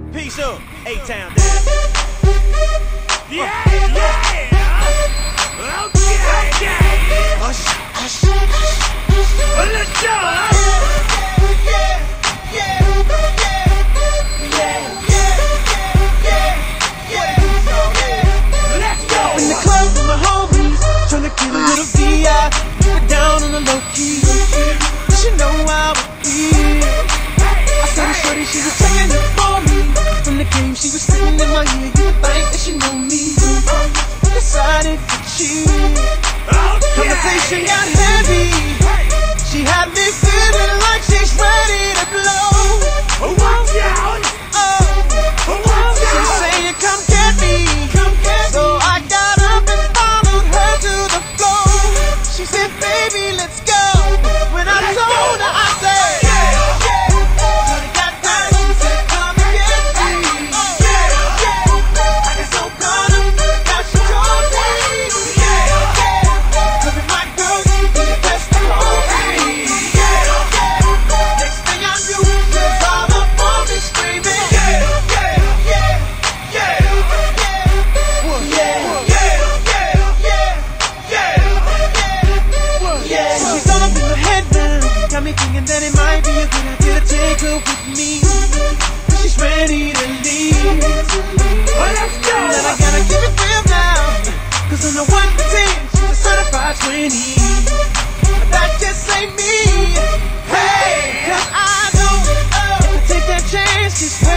Peace up, A-Town down. Yeah, yeah. Okay, okay. Hush, hush. Well, let's go. Let's go. In the club with my homies, tryna get a little VI. Keep it down on the low key. She know how it is. I saw the shorty, she was checking it for me. From the game, she was sitting in my ear. You would think that she know me. Decided to chill. Conversation got heavy. She had me feeling like she's ready to blow. Watch out. She saying, come get me. So I got up and followed her to the floor. She said, baby, let's go. When I told her, I said, Shorty got down, she said, come and get me. I get so caught up, now she told me. Look at my girl, she did the best to hold me. Next thing I knew, she was all up on me screaming. She's all up in my head now, got me thinking that it might be a good idea to take her with me. She's ready to leave. Well, let's go. And I gotta keep it real now, cause on the 1 to 10, she's a certified 20. But that just ain't me. Hey, cause I know if I take that chance, she's